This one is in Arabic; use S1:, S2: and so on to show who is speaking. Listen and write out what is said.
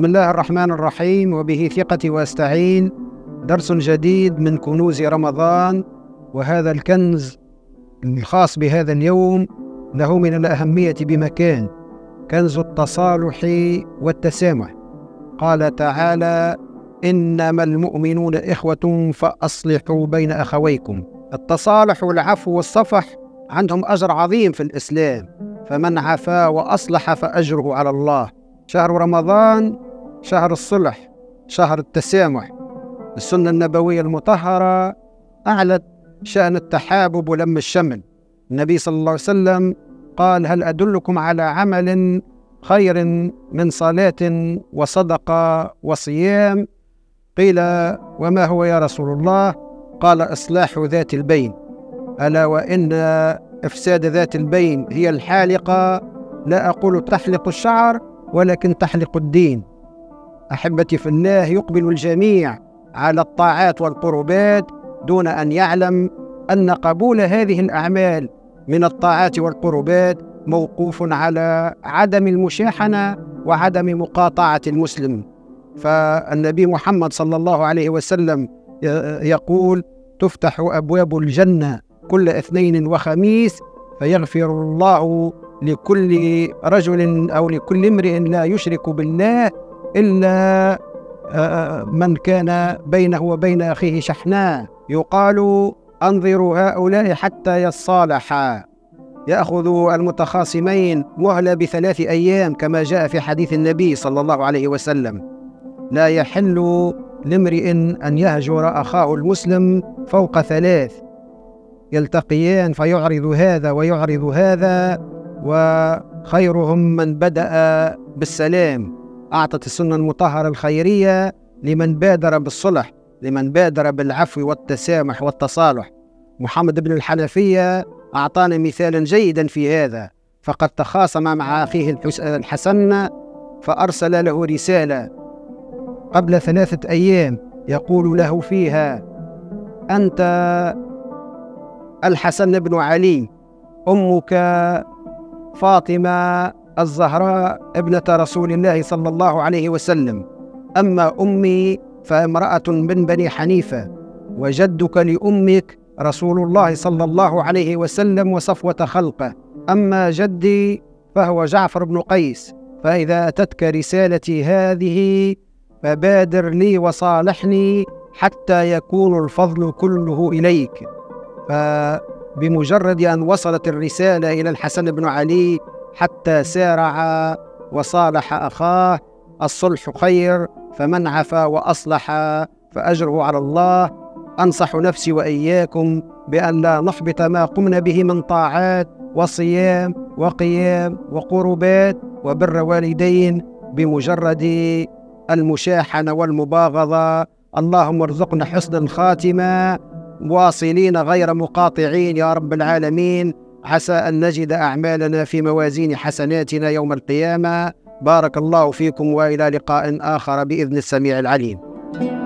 S1: بسم الله الرحمن الرحيم، وبه ثقتي وأستعين. درس جديد من كنوز رمضان، وهذا الكنز الخاص بهذا اليوم له من الأهمية بمكان، كنز التصالح والتسامح. قال تعالى: إنما المؤمنون إخوة فأصلحوا بين أخويكم. التصالح والعفو والصفح عندهم أجر عظيم في الإسلام، فمن عفا وأصلح فأجره على الله. شهر رمضان شهر الصلح، شهر التسامح. السنة النبوية المطهرة أعلت شأن التحابب ولم الشمل. النبي صلى الله عليه وسلم قال: هل أدلكم على عمل خير من صلاة وصدقة وصيام؟ قيل: وما هو يا رسول الله؟ قال: إصلاح ذات البين. ألا وإن إفساد ذات البين هي الحالقة، لا أقول تحلق الشعر ولكن تحلق الدين. أحبتي في الله، يقبل الجميع على الطاعات والقربات دون أن يعلم أن قبول هذه الأعمال من الطاعات والقربات موقوف على عدم المشاحنة وعدم مقاطعة المسلم. فالنبي محمد صلى الله عليه وسلم يقول: تفتح أبواب الجنة كل اثنين وخميس، فيغفر الله لكل رجل أو لكل امرئ لا يشرك بالله إلا من كان بينه وبين أخيه شحناء. يقال: أنظروا هؤلاء حتى يصالحا. يأخذ المتخاصمين مهلة ب3 أيام كما جاء في حديث النبي صلى الله عليه وسلم. لا يحل لامرئ أن يهجر أخاه المسلم فوق 3، يلتقيان فيعرض هذا ويعرض هذا، وخيرهم من بدأ بالسلام. أعطت السنة المطهرة الخيرية لمن بادر بالصلح، لمن بادر بالعفو والتسامح والتصالح. محمد بن الحنفية أعطانا مثالا جيدا في هذا، فقد تخاصم مع أخيه الحسن فأرسل له رسالة قبل 3 أيام يقول له فيها: أنت الحسن بن علي، أمك فاطمة الزهراء ابنة رسول الله صلى الله عليه وسلم، أما أمي فامرأة من بني حنيفة، وجدك لأمك رسول الله صلى الله عليه وسلم وصفوة خلقه، أما جدي فهو جعفر بن قيس. فإذا أتتك رسالتي هذه فبادر لي وصالحني حتى يكون الفضل كله إليك. فبمجرد أن وصلت الرسالة إلى الحسن بن علي حتى سارع وصالح أخاه. الصلح خير، فمن عفا وأصلح فأجره على الله. أنصح نفسي وإياكم بأن لا نحبط ما قمنا به من طاعات وصيام وقيام وقربات وبر والدين بمجرد المشاحنة والمباغضة. اللهم ارزقنا حسن الخاتمة، واصلين غير مقاطعين يا رب العالمين، عسى أن نجد أعمالنا في موازين حسناتنا يوم القيامة. بارك الله فيكم، وإلى لقاء آخر بإذن السميع العليم.